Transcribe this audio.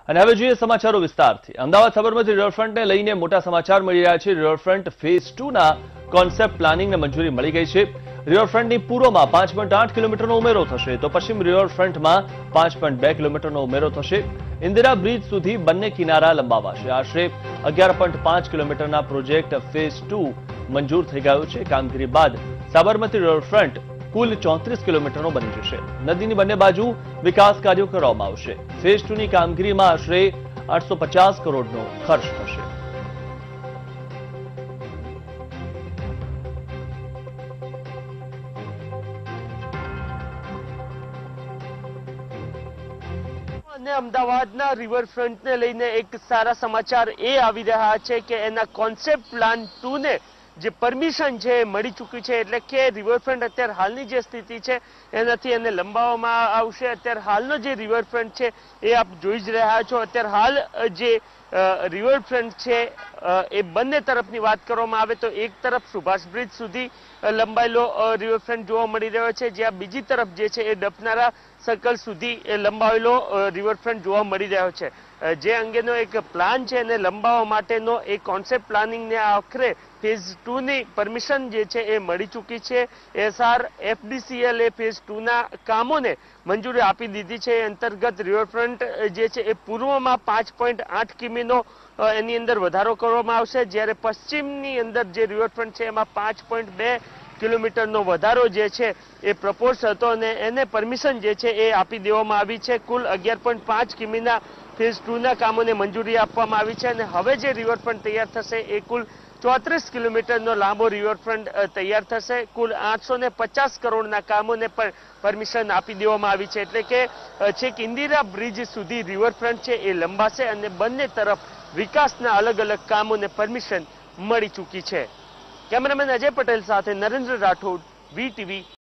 અને હવે જોઈએ સમાચારો વિસ્તારથી। અમદાવાદ સાબરમતી રિવરફ્રન્ટને લઈને મોટા સમાચાર મળી રહ્યા છે। રિવરફ્રન્ટ ફેઝ 2 ના કોન્સેપ્ટ પ્લાનિંગને મંજૂરી મળી ગઈ છે। રિવરફ્રન્ટની પૂર્વમાં 5.8 કિલોમીટરનો ઉમેરો થશે તો પશ્ચિમ રિવરફ્રન્ટમાં 5.2 કિલોમીટરનો ઉમેરો થશે। ઇન્દિરા બ્રિજ સુધી બંને કિનારા લંબાવાશે। આશરે 11.5 કિલોમીટરના પ્રોજેક્ટ ફેઝ 2 મંજૂર થઈ ગયો છે। કામગીરી બાદ સાબરમતી રિવરફ્રન્ટ કુલ 34 કિલોમીટરનો બની જશે। નદીની બંને બાજુ વિકાસ કાર્યો કરવામાં આવશે। ફેઝ 2 ની કામગીરીમાં આશરે 850 કરોડનો ખર્ચ થશે। અને અમદાવાદના રિવરફ્રન્ટને લઈને એક સારા સમાચાર એ આવી રહ્યા છે કે એના કોન્સેપ્ટ પ્લાન 2 ને જે પરમિશન છે એ મળી ચૂકી છે। એટલે કે રિવરફ્રન્ટ અત્યારે હાલની જે સ્થિતિ છે એનાથી એને લંબાવવામાં આવશે। અત્યારે હાલનો જે રિવરફ્રન્ટ છે એ આપ જોઈ જ રહ્યા છો। અત્યારે હાલ જે રિવરફ્રન્ટ છે એ બંને તરફની વાત કરવામાં આવે તો એક તરફ સુભાષ બ્રિજ સુધી લંબાયેલો રિવરફ્રન્ટ જોવા મળી રહ્યો છે, જ્યાં બીજી તરફ જે છે એ ડફનારા સર્કલ સુધી લંબાવેલો રિવરફ્રન્ટ જોવા મળી રહ્યો છે। જે અંગેનો એક પ્લાન છે એને લંબાવવા માટેનો એક કોન્સેપ્ટ પ્લાનિંગને આખરે ફેઝ 2 ની પરમિશન જે છે એ મળી ચૂકી છે। એસઆર એફડીસીએલ એ ફેઝ 2 ના કામોને મંજૂરી આપી દીધી છે। એ અંતર્ગત રિવરફ્રન્ટ જે છે એ પૂર્વમાં 5.8 કિમીનો એની અંદર વધારો કરવામાં આવશે, જ્યારે પશ્ચિમની અંદર જે રિવરફ્રન્ટ છે એમાં 5.2 કિલોમીટરનો વધારો જે છે એ પ્રપોઝ હતો અને એને પરમિશન જે છે એ આપી દેવામાં આવી છે। કુલ 11.5 કિમીના ફેઝ 2 ના કામોને મંજૂરી આપવામાં આવી છે અને હવે જે રિવરફ્રન્ટ તૈયાર થશે એ કુલ 34 કિલોમીટરનો લાંબો રિવરફ્રન્ટ તૈયાર થશે। કુલ 850 કરોડના કામોને પણ પરમિશન આપી દેવામાં આવી છે। એટલે કે છેક ઇન્દિરા બ્રિજ સુધી રિવરફ્રન્ટ છે એ લંબાશે અને બંને તરફ વિકાસના અલગ અલગ કામોને પરમિશન મળી ચૂકી છે। કેમેરામેન અજય પટેલ સાથે નરેન્દ્ર રાઠોડ, વીટીવી।